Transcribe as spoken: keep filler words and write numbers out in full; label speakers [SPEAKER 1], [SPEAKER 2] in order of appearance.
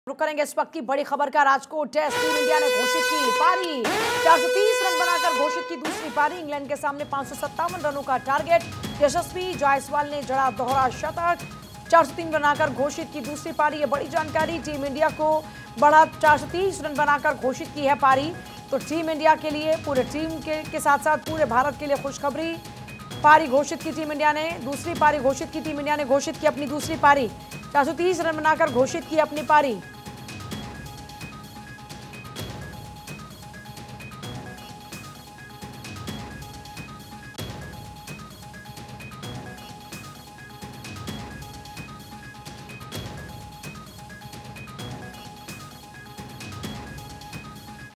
[SPEAKER 1] रुक करेंगे इस वक्त की बड़ी खबर का। राजकोट टेस्ट टीम इंडिया ने घोषित की पारी, चार सौ तीस रन बनाकर घोषित की दूसरी पारी। इंग्लैंड के सामने पांच सौ सत्तावन रनों का टारगेट। यशस्वी जायसवाल ने जड़ा दोहरा शतक, चार सौ तीन बनाकर घोषित की दूसरी पारी। ये बड़ी जानकारी, टीम इंडिया को बढ़ा चार सौ तीस रन बनाकर घोषित की है पारी। तो टीम इंडिया के लिए, पूरे टीम के, के साथ साथ पूरे भारत के लिए खुशखबरी। पारी घोषित की टीम इंडिया ने, दूसरी पारी घोषित की टीम इंडिया ने, घोषित की अपनी दूसरी पारी, चार सौ तीस रन बनाकर घोषित की अपनी पारी।